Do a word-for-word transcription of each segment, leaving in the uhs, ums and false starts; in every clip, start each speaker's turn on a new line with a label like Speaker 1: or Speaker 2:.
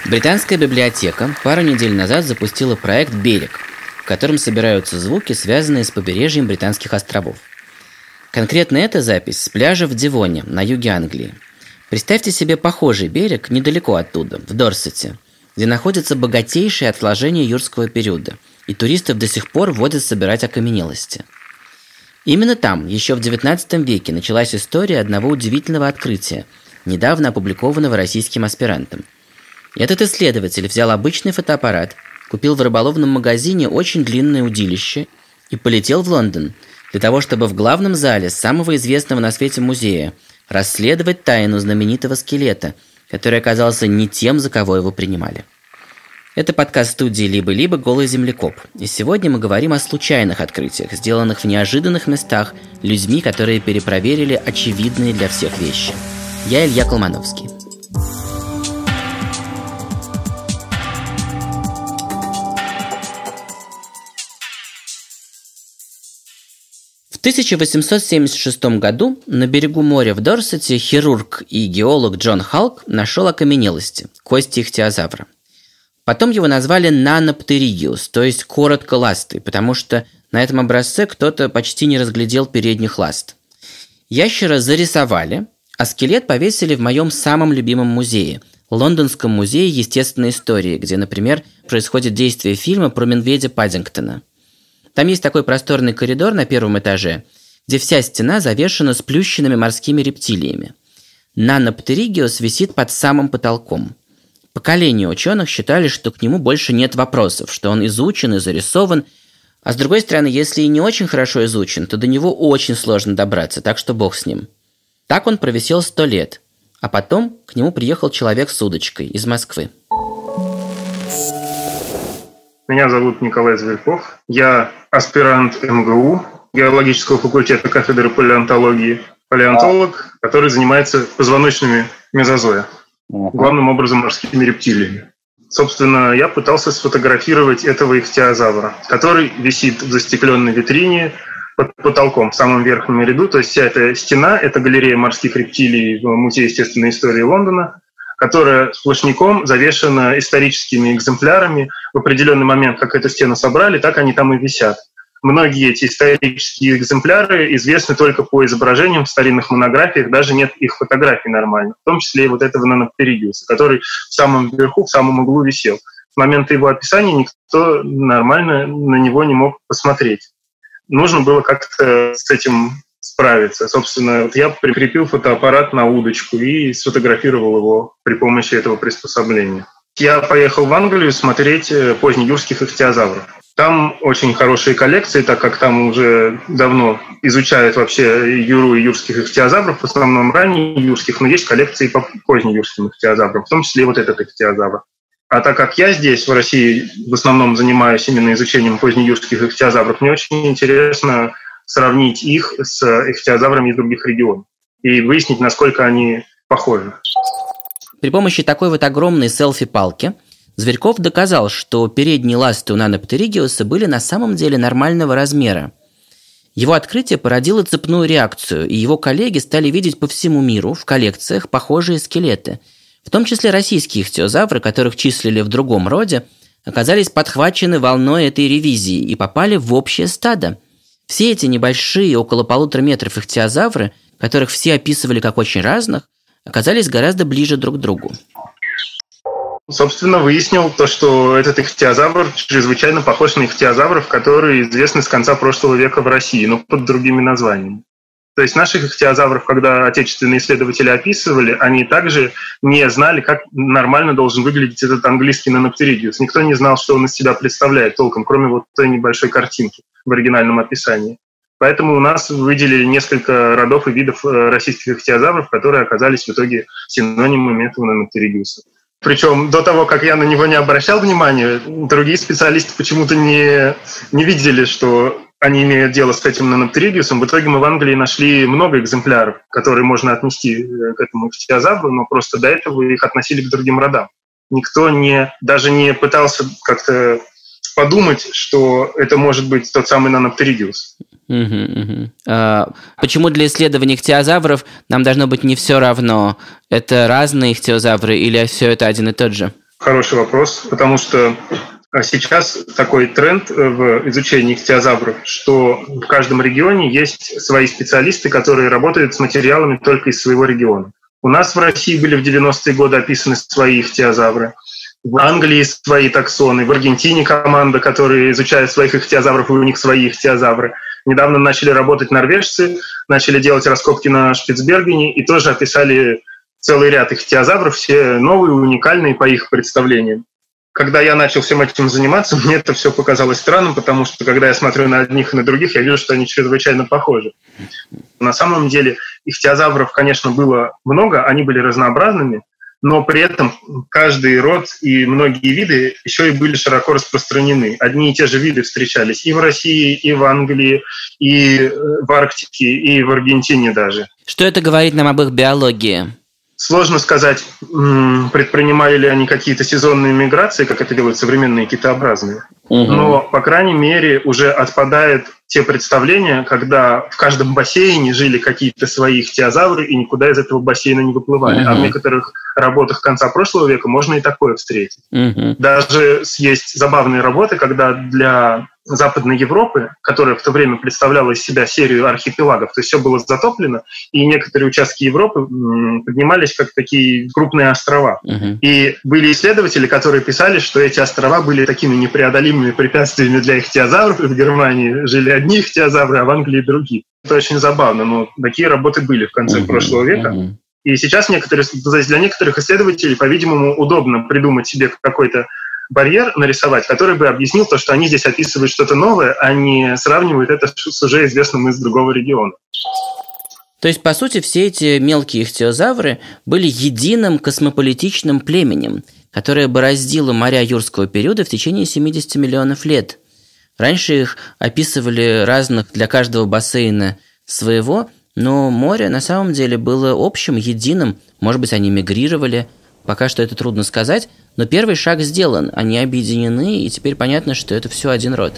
Speaker 1: Британская библиотека пару недель назад запустила проект «Берег», в котором собираются звуки, связанные с побережьем Британских островов. Конкретно эта запись с пляжа в Девоне, на юге Англии. Представьте себе похожий берег недалеко оттуда, в Дорсете, где находятся богатейшие отложения юрского периода, и туристов до сих пор водят собирать окаменелости. Именно там, еще в девятнадцатом веке, началась история одного удивительного открытия, недавно опубликованного российским аспирантом. Этот исследователь взял обычный фотоаппарат, купил в рыболовном магазине очень длинное удилище и полетел в Лондон для того, чтобы в главном зале самого известного на свете музея расследовать тайну знаменитого скелета, который оказался не тем, за кого его принимали. Это подкаст студии «Либо-либо. Голый землекоп». И сегодня мы говорим о случайных открытиях, сделанных в неожиданных местах людьми, которые перепроверили очевидные для всех вещи. Я Илья Колмановский. В тысяча восемьсот семьдесят шестом году на берегу моря в Дорсете хирург и геолог Джон Халк нашел окаменелости, кости ихтиозавра. Потом его назвали наноптеригиус, то есть коротко ласты, потому что на этом образце кто-то почти не разглядел передних ласт. Ящера зарисовали, а скелет повесили в моем самом любимом музее – Лондонском музее естественной истории, где, например, происходит действие фильма про медведя Паддингтона. Там есть такой просторный коридор на первом этаже, где вся стена завешена сплющенными морскими рептилиями. Наноптеригиус висит под самым потолком. Поколения ученых считали, что к нему больше нет вопросов, что он изучен и зарисован, а с другой стороны, если и не очень хорошо изучен, то до него очень сложно добраться, так что бог с ним. Так он провисел сто лет, а потом к нему приехал человек с удочкой из Москвы.
Speaker 2: Меня зовут Николай Зверьков. Я аспирант эм гэ у, геологического факультета кафедры палеонтологии. Палеонтолог, который занимается позвоночными мезозоя. Главным образом морскими рептилиями. Собственно, я пытался сфотографировать этого ихтиозавра, который висит в застекленной витрине под потолком в самом верхнем ряду. То есть вся эта стена – это галерея морских рептилий в Музее естественной истории Лондона, которая сплошняком завешена историческими экземплярами. В определенный момент, как эту стену собрали, так они там и висят. Многие эти исторические экземпляры известны только по изображениям в старинных монографиях, даже нет их фотографий нормально, в том числе и вот этого наноптеригиуса, который в самом верху, в самом углу висел. С момента его описания никто нормально на него не мог посмотреть. Нужно было как-то с этим справиться. Собственно, вот я прикрепил фотоаппарат на удочку и сфотографировал его при помощи этого приспособления. Я поехал в Англию смотреть позднеюрских ихтиозавров. Там очень хорошие коллекции, так как там уже давно изучают вообще юру и юрских ихтиозавров, в основном ранних юрских, но есть коллекции по позднеюрским ихтиозаврам, в том числе и вот этот ихтиозавр. А так как я здесь, в России, в основном занимаюсь именно изучением позднеюрских ихтиозавров, мне очень интересно сравнить их с ихтиозаврами из других регионов и выяснить, насколько они похожи.
Speaker 1: При помощи такой вот огромной селфи-палки Зверьков доказал, что передние ласты у наноптеригиуса были на самом деле нормального размера. Его открытие породило цепную реакцию, и его коллеги стали видеть по всему миру в коллекциях похожие скелеты. В том числе российские ихтиозавры, которых числили в другом роде, оказались подхвачены волной этой ревизии и попали в общее стадо. Все эти небольшие, около полутора метров ихтиозавры, которых все описывали как очень разных, оказались гораздо ближе друг к другу.
Speaker 2: Собственно, выяснил то, что этот ихтиозавр чрезвычайно похож на ихтиозавров, которые известны с конца прошлого века в России, но под другими названиями. То есть наших ихтиозавров, когда отечественные исследователи описывали, они также не знали, как нормально должен выглядеть этот английский наноптеригиус. Никто не знал, что он из себя представляет толком, кроме вот той небольшой картинки в оригинальном описании. Поэтому у нас выделили несколько родов и видов российских ихтиозавров, которые оказались в итоге синонимами этого наноптеригиуса. Причем до того, как я на него не обращал внимания, другие специалисты почему-то не, не видели, что они имеют дело с этим наноптеригиусом. В итоге мы в Англии нашли много экземпляров, которые можно отнести к этому ихтиозавру, но просто до этого их относили к другим родам. Никто не, даже не пытался как-то подумать, что это может быть тот самый наноптеригиус.
Speaker 1: Угу, угу. А почему для исследований ихтиозавров нам должно быть не все равно? Это разные ихтиозавры или все это один и тот же?
Speaker 2: Хороший вопрос, потому что сейчас такой тренд в изучении ихтиозавров, что в каждом регионе есть свои специалисты, которые работают с материалами только из своего региона. У нас в России были в девяностые годы описаны свои ихтиозавры, в Англии свои таксоны, в Аргентине команда, которая изучает своих ихтиозавров, и у них свои ихтиозавры. Недавно начали работать норвежцы, начали делать раскопки на Шпицбергене и тоже описали целый ряд ихтиозавров, все новые, уникальные по их представлениям. Когда я начал всем этим заниматься, мне это все показалось странным, потому что, когда я смотрю на одних и на других, я вижу, что они чрезвычайно похожи. На самом деле ихтиозавров, конечно, было много, они были разнообразными, но при этом каждый род и многие виды еще и были широко распространены. Одни и те же виды встречались и в России, и в Англии, и в Арктике, и в Аргентине даже.
Speaker 1: Что это говорит нам об их биологии?
Speaker 2: Сложно сказать, предпринимали ли они какие-то сезонные миграции, как это делают современные китообразные. Угу. Но, по крайней мере, уже отпадают те представления, когда в каждом бассейне жили какие-то свои ихтиозавры и никуда из этого бассейна не выплывали. Угу. А в некоторых работах конца прошлого века можно и такое встретить. Угу. Даже есть забавные работы, когда для Западной Европы, которая в то время представляла из себя серию архипелагов, то есть все было затоплено, и некоторые участки Европы поднимались как такие крупные острова. Uh-huh. И были исследователи, которые писали, что эти острова были такими непреодолимыми препятствиями для ихтиозавров, и в Германии жили одни ихтиозавры, а в Англии другие. Это очень забавно, но такие работы были в конце uh-huh. прошлого века. Uh-huh. И сейчас некоторые, для некоторых исследователей, по-видимому, удобно придумать себе какой-то барьер нарисовать, который бы объяснил то, что они здесь описывают что-то новое, а не сравнивают это с уже известным из другого региона.
Speaker 1: То есть, по сути, все эти мелкие ихтиозавры были единым космополитичным племенем, которое бороздило моря юрского периода в течение семьдесят миллионов лет. Раньше их описывали разных для каждого бассейна своего, но море на самом деле было общим, единым. Может быть, они мигрировали. Пока что это трудно сказать, но первый шаг сделан, они объединены, и теперь понятно, что это все один род.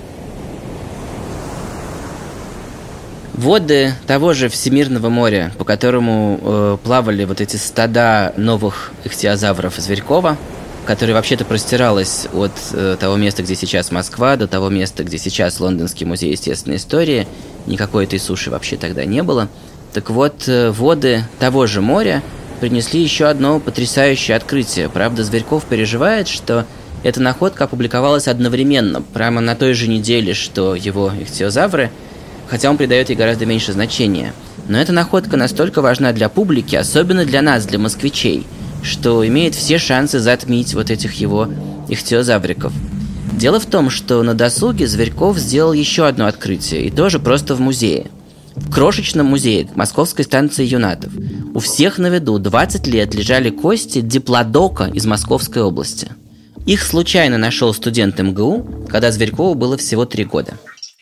Speaker 1: Воды того же Всемирного моря, по которому э, плавали вот эти стада новых ихтиозавров Зверькова, которое вообще-то простиралось от э, того места, где сейчас Москва, до того места, где сейчас Лондонский музей естественной истории, никакой этой суши вообще тогда не было. Так вот, э, воды того же моря принесли еще одно потрясающее открытие. Правда, Зверьков переживает, что эта находка опубликовалась одновременно, прямо на той же неделе, что его ихтиозавры, хотя он придает ей гораздо меньше значения. Но эта находка настолько важна для публики, особенно для нас, для москвичей, что имеет все шансы затмить вот этих его ихтиозавриков. Дело в том, что на досуге Зверьков сделал еще одно открытие, и тоже просто в музее. В крошечном музее Московской станции Юнатов у всех на виду двадцать лет лежали кости диплодока из Московской области. Их случайно нашел студент эм гэ у, когда Зверькову было всего три года.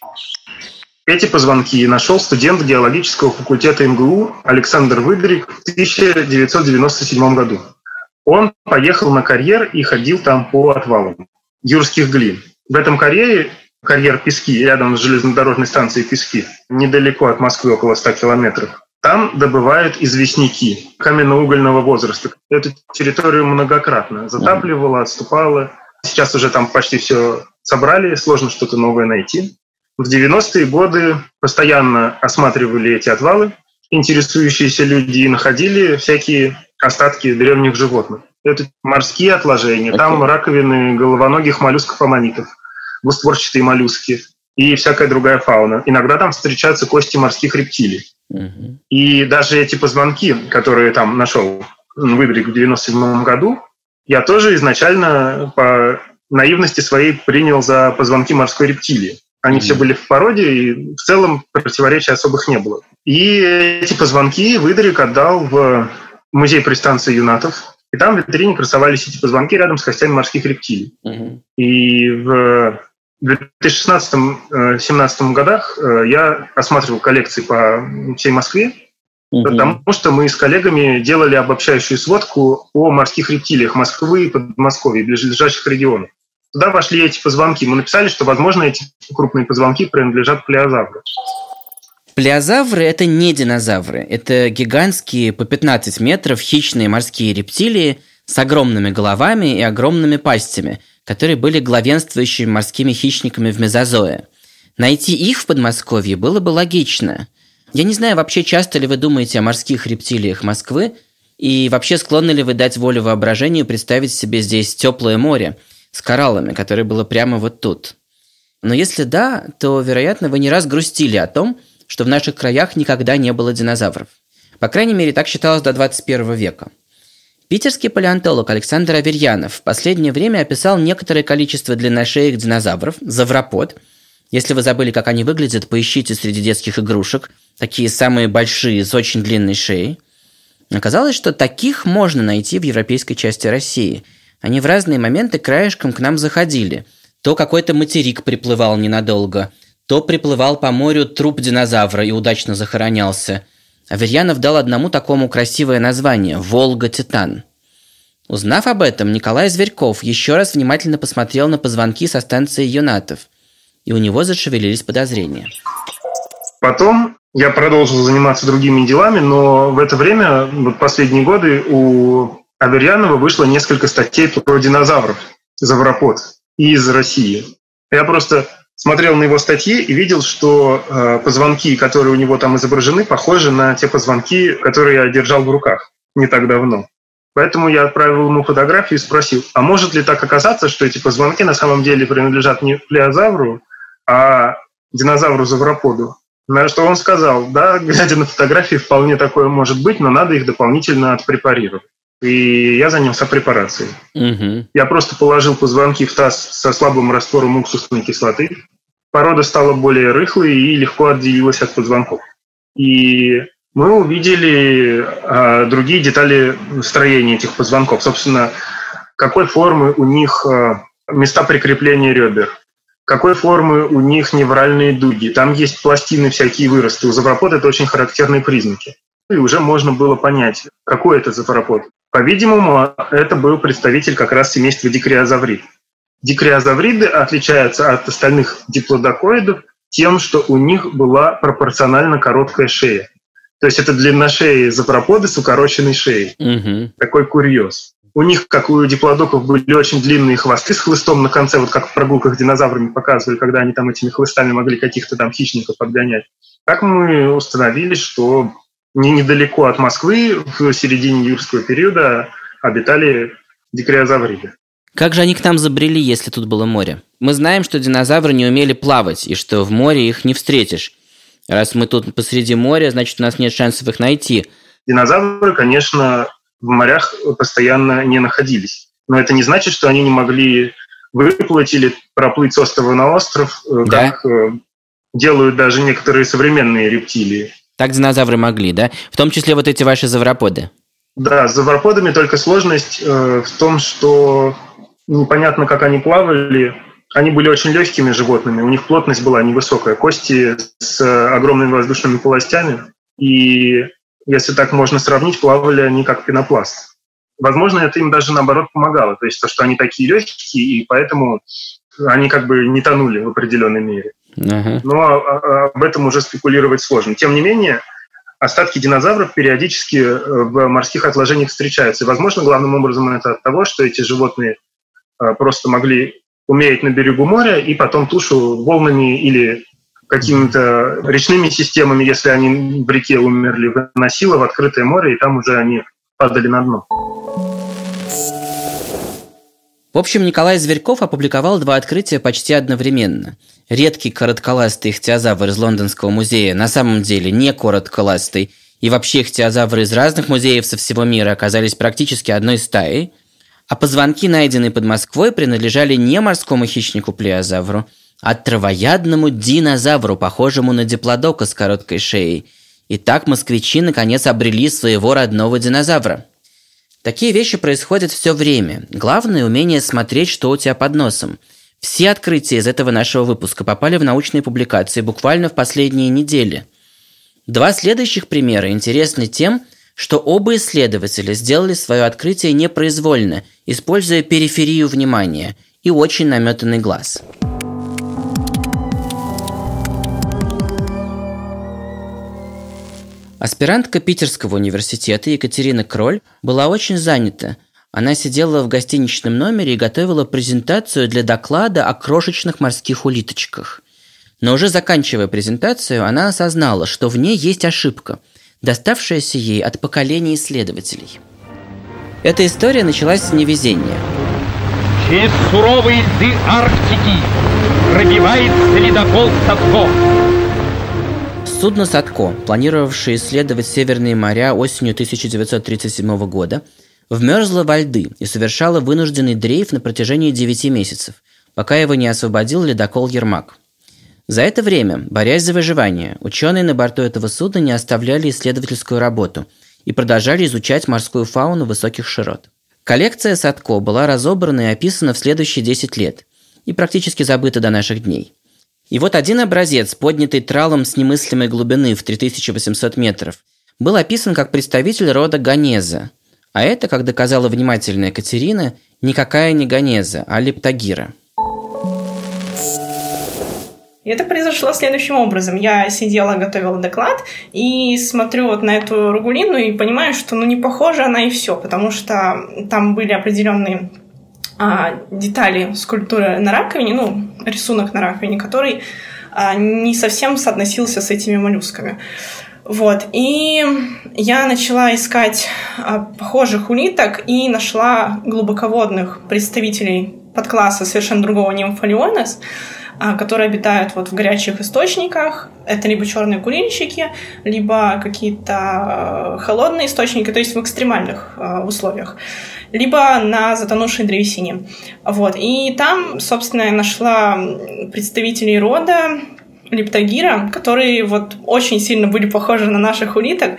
Speaker 2: Эти позвонки нашел студент геологического факультета эм гэ у Александр Выдрик в тысяча девятьсот девяносто седьмом году. Он поехал на карьер и ходил там по отвалам юрских глин. В этом карьере карьер Пески, рядом с железнодорожной станцией Пески, недалеко от Москвы, около ста километров. Там добывают известняки каменно-угольного возраста. Эту территорию многократно затапливало, отступало. Сейчас уже там почти все собрали, сложно что-то новое найти. В девяностые годы постоянно осматривали эти отвалы, интересующиеся люди, и находили всякие остатки древних животных. Это морские отложения, там раковины головоногих моллюсков-аммонитов, двустворчатые моллюски и всякая другая фауна. Иногда там встречаются кости морских рептилий. Uh-huh. И даже эти позвонки, которые там нашел Выдрик в девяносто седьмом году, я тоже изначально по наивности своей принял за позвонки морской рептилии. Они uh-huh. все были в породе, и в целом противоречий особых не было. И эти позвонки Выдрик отдал в музей при станции Юнатов. И там в витрине красовались эти позвонки рядом с костями морских рептилий. Uh-huh. И в две тысячи шестнадцатом-семнадцатом годах я осматривал коллекции по всей Москве, uh-huh. потому что мы с коллегами делали обобщающую сводку о морских рептилиях Москвы и Подмосковья, ближайших регионов. Туда вошли эти позвонки. Мы написали, что, возможно, эти крупные позвонки принадлежат плеозавру.
Speaker 1: Плеозавры – это не динозавры. Это гигантские по пятнадцать метров хищные морские рептилии с огромными головами и огромными пастями, которые были главенствующими морскими хищниками в Мезозое. Найти их в Подмосковье было бы логично. Я не знаю, вообще часто ли вы думаете о морских рептилиях Москвы, и вообще склонны ли вы дать волю воображению представить себе здесь теплое море с кораллами, которое было прямо вот тут. Но если да, то, вероятно, вы не раз грустили о том, что в наших краях никогда не было динозавров. По крайней мере, так считалось до двадцать первого века. Питерский палеонтолог Александр Аверьянов в последнее время описал некоторое количество длинношеек динозавров, завропод. Если вы забыли, как они выглядят, поищите среди детских игрушек. Такие самые большие, с очень длинной шеей. Оказалось, что таких можно найти в европейской части России. Они в разные моменты краешком к нам заходили. То какой-то материк приплывал ненадолго, то приплывал по морю труп динозавра и удачно захоронялся. Аверьянов дал одному такому красивое название – «Волга-Титан». Узнав об этом, Николай Зверьков еще раз внимательно посмотрел на позвонки со станции Юнатов, и у него зашевелились подозрения.
Speaker 2: Потом я продолжил заниматься другими делами, но в это время, вот последние годы, у Аверьянова вышло несколько статей про динозавров, завропод, из России. Я просто смотрел на его статьи и видел, что э, позвонки, которые у него там изображены, похожи на те позвонки, которые я держал в руках не так давно. Поэтому я отправил ему фотографию и спросил, а может ли так оказаться, что эти позвонки на самом деле принадлежат не плеозавру, а динозавру-завроподу? На что он сказал, да, глядя на фотографии, вполне такое может быть, но надо их дополнительно отпрепарировать. И я занялся препарацией. Угу. Я просто положил позвонки в таз со слабым раствором уксусной кислоты. Порода стала более рыхлой и легко отделилась от позвонков. И мы увидели а, другие детали строения этих позвонков. Собственно, какой формы у них а, места прикрепления ребер, какой формы у них невральные дуги. Там есть пластины, всякие выросты. У завропода это очень характерные признаки. И уже можно было понять, какой это завропод. По-видимому, это был представитель как раз семейства дикриозаврид. Дикриозавриды отличаются от остальных диплодокоидов тем, что у них была пропорционально короткая шея. То есть это длинношеи завроподы с укороченной шеей. Угу. Такой курьез. У них, как у диплодоков, были очень длинные хвосты с хлыстом на конце, вот как в прогулках с динозаврами показывали, когда они там этими хлыстами могли каких-то там хищников подгонять. Так мы установили, что не недалеко от Москвы в середине юрского периода обитали дикриозавриды.
Speaker 1: Как же они к нам забрели, если тут было море? Мы знаем, что динозавры не умели плавать, и что в море их не встретишь. Раз мы тут посреди моря, значит, у нас нет шансов их найти.
Speaker 2: Динозавры, конечно, в морях постоянно не находились. Но это не значит, что они не могли выплыть или проплыть с острова на остров, да? Как делают даже некоторые современные рептилии.
Speaker 1: Так динозавры могли, да? В том числе вот эти ваши завроподы.
Speaker 2: Да, с завроподами только сложность э, в том, что непонятно, как они плавали. Они были очень легкими животными, у них плотность была невысокая, кости с огромными воздушными полостями. И если так можно сравнить, плавали они как пенопласт. Возможно, это им даже наоборот помогало. То есть то, что они такие легкие, и поэтому они как бы не тонули в определенной мере. Uh-huh. Но об этом уже спекулировать сложно. Тем не менее, остатки динозавров периодически в морских отложениях встречаются. И, возможно, главным образом это от того, что эти животные просто могли умереть на берегу моря, и потом тушу волнами или какими-то речными системами, если они в реке умерли, выносило в открытое море, и там уже они падали на дно.
Speaker 1: В общем, Николай Зверьков опубликовал два открытия почти одновременно. Редкий коротколастый ихтиозавр из Лондонского музея на самом деле не коротколастый, и вообще ихтиозавры из разных музеев со всего мира оказались практически одной стаей, а позвонки, найденные под Москвой, принадлежали не морскому хищнику плеозавру, а травоядному динозавру, похожему на диплодока с короткой шеей. И так москвичи наконец обрели своего родного динозавра. Такие вещи происходят все время. Главное – умение смотреть, что у тебя под носом. Все открытия из этого нашего выпуска попали в научные публикации буквально в последние недели. Два следующих примера интересны тем, что оба исследователя сделали свое открытие непроизвольно, используя периферию внимания и очень наметанный глаз. Аспирантка Питерского университета Екатерина Кроль была очень занята. Она сидела в гостиничном номере и готовила презентацию для доклада о крошечных морских улиточках. Но уже заканчивая презентацию, она осознала, что в ней есть ошибка, доставшаяся ей от поколения исследователей. Эта история началась с невезения.
Speaker 3: Через суровые льды Арктики пробивается ледокол «Садко».
Speaker 1: Судно «Садко», планировавшее исследовать Северные моря осенью тысяча девятьсот тридцать седьмого года, вмерзло во льды и совершало вынужденный дрейф на протяжении девяти месяцев, пока его не освободил ледокол «Ермак». За это время, борясь за выживание, ученые на борту этого судна не оставляли исследовательскую работу и продолжали изучать морскую фауну высоких широт. Коллекция «Садко» была разобрана и описана в следующие десять лет и практически забыта до наших дней. И вот один образец, поднятый тралом с немыслимой глубины в три тысячи восемьсот метров, был описан как представитель рода Ганеза, а это, как доказала внимательная Катерина, никакая не Ганеза, а Лептагира.
Speaker 4: И это произошло следующим образом. Я сидела, готовила доклад, и смотрю вот на эту ругулину и понимаю, что ну не похожа она и все, потому что там были определенные а, детали скульптуры на раковине, ну, рисунок на раковине, который а, не совсем соотносился с этими моллюсками. Вот, и я начала искать а, похожих улиток и нашла глубоководных представителей подкласса совершенно другого нимфалионес, которые обитают вот в горячих источниках. Это либо черные курильщики, либо какие-то холодные источники, то есть в экстремальных условиях, либо на затонувшей древесине. Вот. И там, собственно, я нашла представителей рода Лептагира, которые вот очень сильно были похожи на наших улиток.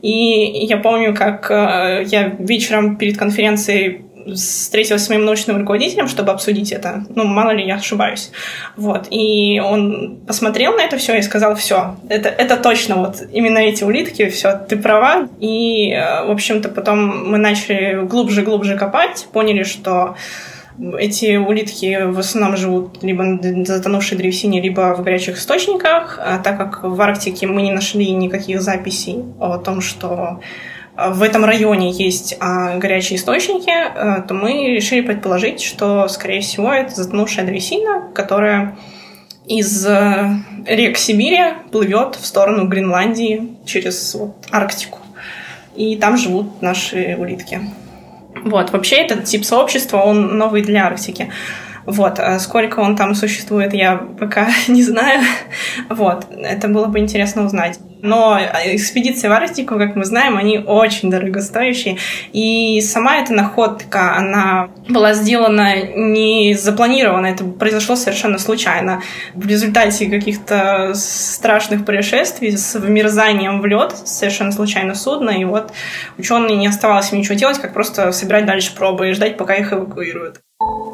Speaker 4: И я помню, как я вечером перед конференцией встретилась с моим научным руководителем, чтобы обсудить это. Ну, мало ли, я ошибаюсь. Вот. И он посмотрел на это все и сказал: все, это, это точно вот именно эти улитки, все, ты права. И, в общем-то, потом мы начали глубже-глубже копать, поняли, что эти улитки в основном живут либо на затонувшей древесине, либо в горячих источниках. А так как в Арктике мы не нашли никаких записей о том, что в этом районе есть а, горячие источники, а, то мы решили предположить, что, скорее всего, это затонувшая древесина, которая из а, рек Сибири плывет в сторону Гренландии через вот, Арктику. И там живут наши улитки. Вот. Вообще этот тип сообщества, он новый для Арктики. Вот. А сколько он там существует, я пока не знаю. Вот. Это было бы интересно узнать. Но экспедиции в Арктику, как мы знаем, они очень дорогостоящие. И сама эта находка, она была сделана не запланированно, это произошло совершенно случайно. В результате каких-то страшных происшествий с вмерзанием в лед, совершенно случайно судно, и вот ученые не оставалось им ничего делать, как просто собирать дальше пробы и ждать, пока их эвакуируют.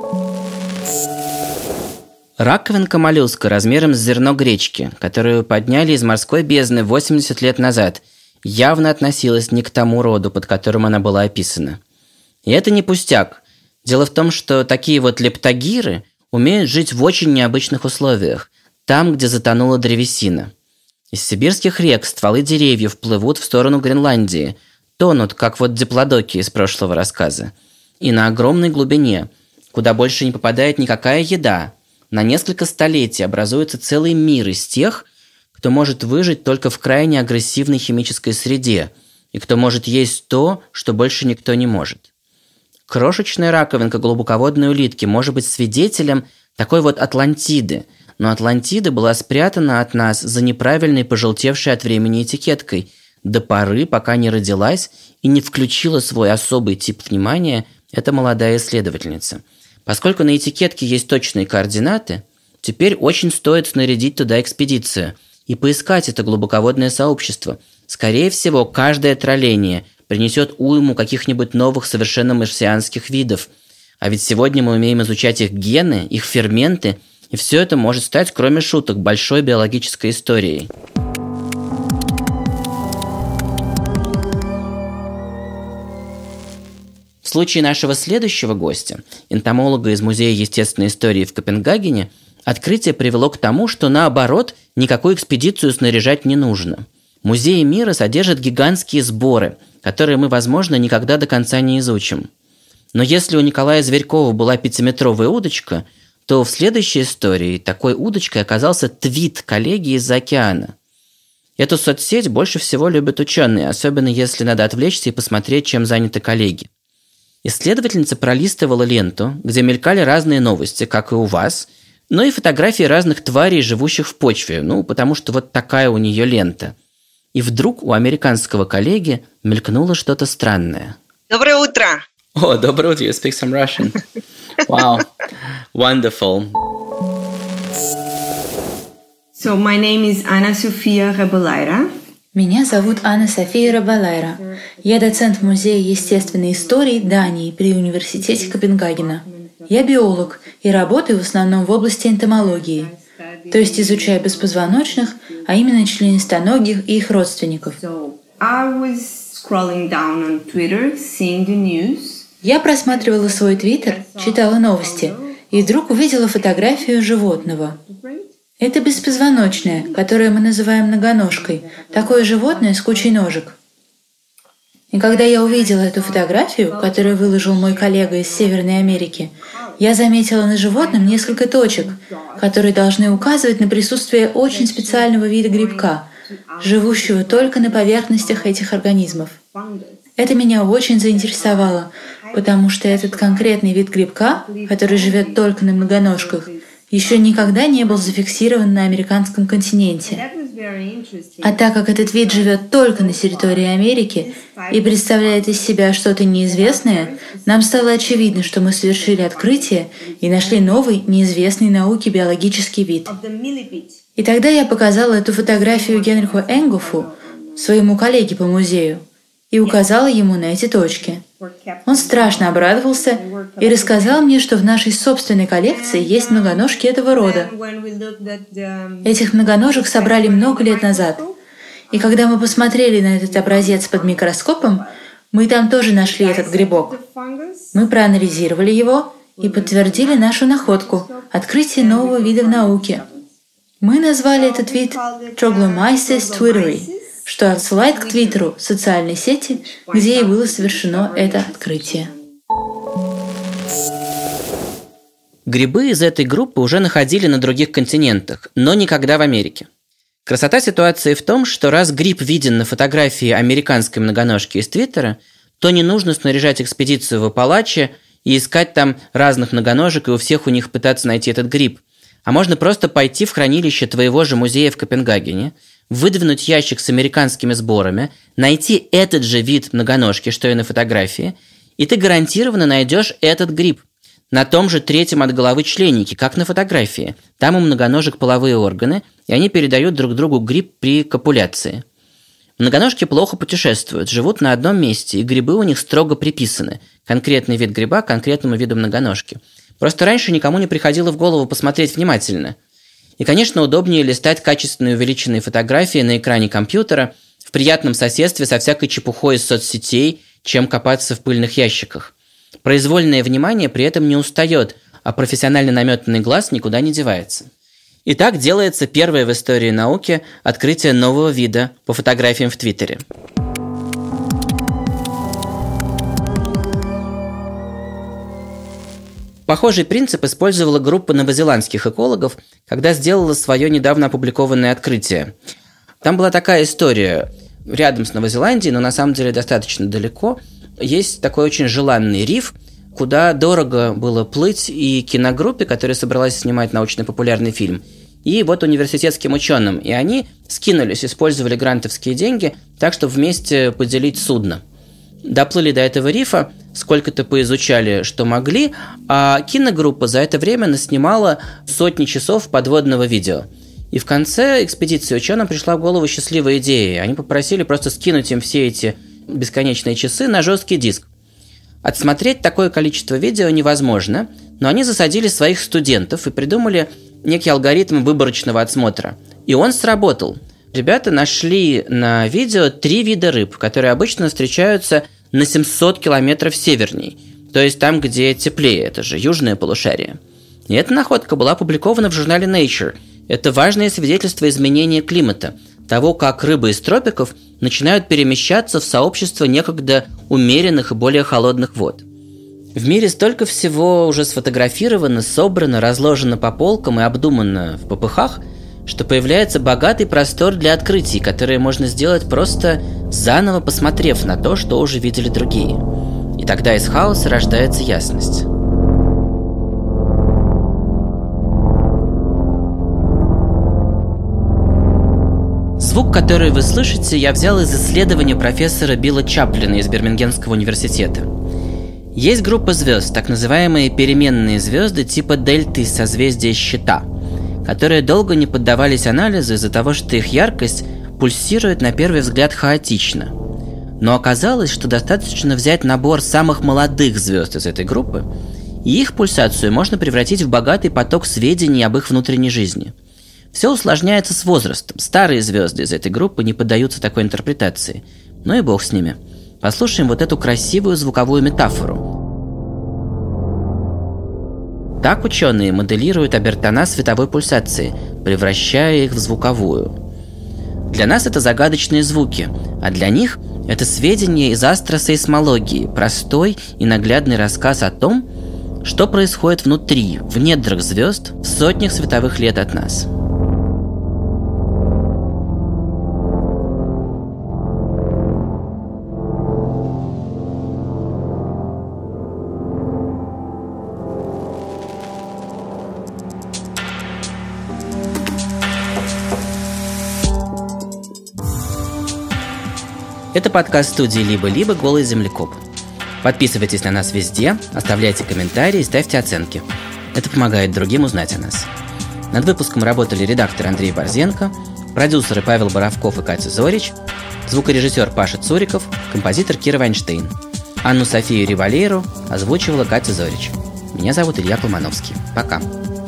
Speaker 1: Раковинка моллюска размером с зерно гречки, которую подняли из морской бездны восемьдесят лет назад, явно относилась не к тому роду, под которым она была описана. И это не пустяк. Дело в том, что такие вот лептагиры умеют жить в очень необычных условиях, там, где затонула древесина. Из сибирских рек стволы деревьев плывут в сторону Гренландии, тонут, как вот диплодоки из прошлого рассказа. И на огромной глубине, куда больше не попадает никакая еда, на несколько столетий образуется целый мир из тех, кто может выжить только в крайне агрессивной химической среде и кто может есть то, что больше никто не может. Крошечная раковинка глубоководной улитки может быть свидетелем такой вот Атлантиды, но Атлантида была спрятана от нас за неправильной пожелтевшей от времени этикеткой до поры, пока не родилась и не включила свой особый тип внимания эта молодая исследовательница. Поскольку на этикетке есть точные координаты, теперь очень стоит снарядить туда экспедицию и поискать это глубоководное сообщество. Скорее всего, каждое тролление принесет уйму каких-нибудь новых совершенно марсианских видов. А ведь сегодня мы умеем изучать их гены, их ферменты, и все это может стать, кроме шуток, большой биологической историей. В случае нашего следующего гостя, энтомолога из Музея естественной истории в Копенгагене, открытие привело к тому, что наоборот, никакую экспедицию снаряжать не нужно. Музеи мира содержат гигантские сборы, которые мы, возможно, никогда до конца не изучим. Но если у Николая Зверькова была пятиметровая удочка, то в следующей истории такой удочкой оказался твит коллеги из-за океана. Эту соцсеть больше всего любят ученые, особенно если надо отвлечься и посмотреть, чем заняты коллеги. Исследовательница пролистывала ленту, где мелькали разные новости, как и у вас, но и фотографии разных тварей, живущих в почве, ну, потому что вот такая у нее лента. И вдруг у американского коллеги мелькнуло что-то странное.
Speaker 5: Доброе утро!
Speaker 1: О, доброе утро, you speak some Russian. Wow, wonderful.
Speaker 6: So, my name is Anna Sofia Rabelaira.
Speaker 7: Меня зовут Анна София Рабелайра. Я доцент Музея естественной истории Дании при Университете Копенгагена. Я биолог и работаю в основном в области энтомологии, то есть изучаю беспозвоночных, а именно членистоногих и их родственников. Я просматривала свой твиттер, читала новости и вдруг увидела фотографию животного. Это беспозвоночное, которое мы называем многоножкой, такое животное с кучей ножек. И когда я увидела эту фотографию, которую выложил мой коллега из Северной Америки, я заметила на животном несколько точек, которые должны указывать на присутствие очень специального вида грибка, живущего только на поверхностях этих организмов. Это меня очень заинтересовало, потому что этот конкретный вид грибка, который живет только на многоножках, еще никогда не был зафиксирован на американском континенте. А так как этот вид живет только на территории Америки и представляет из себя что-то неизвестное, нам стало очевидно, что мы совершили открытие и нашли новый, неизвестный науке биологический вид. И тогда я показала эту фотографию Генриху Энгофу, своему коллеге по музею, и указала ему на эти точки. Он страшно обрадовался и рассказал мне, что в нашей собственной коллекции есть многоножки этого рода. Этих многоножек собрали много лет назад. И когда мы посмотрели на этот образец под микроскопом, мы там тоже нашли этот грибок. Мы проанализировали его и подтвердили нашу находку – открытие нового вида в науке. Мы назвали этот вид Troglomyces twitteri, что отсылает к Твиттеру, социальной сети, где и было совершено это открытие.
Speaker 1: Грибы из этой группы уже находили на других континентах, но никогда в Америке. Красота ситуации в том, что раз гриб виден на фотографии американской многоножки из Твиттера, то не нужно снаряжать экспедицию в Апалачи и искать там разных многоножек и у всех у них пытаться найти этот гриб. А можно просто пойти в хранилище твоего же музея в Копенгагене, выдвинуть ящик с американскими сборами, найти этот же вид многоножки, что и на фотографии, и ты гарантированно найдешь этот гриб. На том же третьем от головы членнике, как на фотографии. Там у многоножек половые органы, и они передают друг другу гриб при копуляции. Многоножки плохо путешествуют, живут на одном месте, и грибы у них строго приписаны. Конкретный вид гриба к конкретному виду многоножки. Просто раньше никому не приходило в голову посмотреть внимательно. И, конечно, удобнее листать качественные увеличенные фотографии на экране компьютера в приятном соседстве со всякой чепухой из соцсетей, чем копаться в пыльных ящиках. Произвольное внимание при этом не устает, а профессионально наметанный глаз никуда не девается. И так делается первое в истории науки открытие нового вида по фотографиям в Твиттере. Похожий принцип использовала группа новозеландских экологов, когда сделала свое недавно опубликованное открытие. Там была такая история. Рядом с Новозеландией, но на самом деле достаточно далеко, есть такой очень желанный риф, куда дорого было плыть и киногруппе, которая собралась снимать научно-популярный фильм, и вот университетским ученым. И они скинулись, использовали грантовские деньги так, чтобы вместе поделить судно. Доплыли до этого рифа, сколько-то поизучали, что могли, а киногруппа за это время наснимала сотни часов подводного видео. И в конце экспедиции ученым пришла в голову счастливая идея. Они попросили просто скинуть им все эти бесконечные часы на жесткий диск. Отсмотреть такое количество видео невозможно, но они засадили своих студентов и придумали некий алгоритм выборочного отсмотра. И он сработал. Ребята нашли на видео три вида рыб, которые обычно встречаются на семьсот километров северней, то есть там, где теплее, это же южное полушарие. И эта находка была опубликована в журнале Nature. Это важное свидетельство изменения климата, того, как рыбы из тропиков начинают перемещаться в сообщество некогда умеренных и более холодных вод. В мире столько всего уже сфотографировано, собрано, разложено по полкам и обдумано в попыхах, что появляется богатый простор для открытий, которые можно сделать просто заново посмотрев на то, что уже видели другие. И тогда из хаоса рождается ясность. Звук, который вы слышите, я взял из исследования профессора Билла Чаплина из Бирмингемского университета. Есть группа звезд, так называемые переменные звезды типа дельты из созвездия Щита, которые долго не поддавались анализу из-за того, что их яркость пульсирует на первый взгляд хаотично. Но оказалось, что достаточно взять набор самых молодых звезд из этой группы, и их пульсацию можно превратить в богатый поток сведений об их внутренней жизни. Все усложняется с возрастом. Старые звезды из этой группы не поддаются такой интерпретации. Ну и бог с ними. Послушаем вот эту красивую звуковую метафору. Так ученые моделируют обертона световой пульсации, превращая их в звуковую. Для нас это загадочные звуки, а для них это сведения из астросейсмологии, простой и наглядный рассказ о том, что происходит внутри, в недрах звезд, в сотнях световых лет от нас. Это подкаст студии «Либо-либо. Голый землекоп». Подписывайтесь на нас везде, оставляйте комментарии и ставьте оценки. Это помогает другим узнать о нас. Над выпуском работали редактор Андрей Борзенко, продюсеры Павел Боровков и Катя Зорич, звукорежиссер Паша Цуриков, композитор Кира Вайнштейн. Анну Софию Ривалейру озвучивала Катя Зорич. Меня зовут Илья Колмановский. Пока.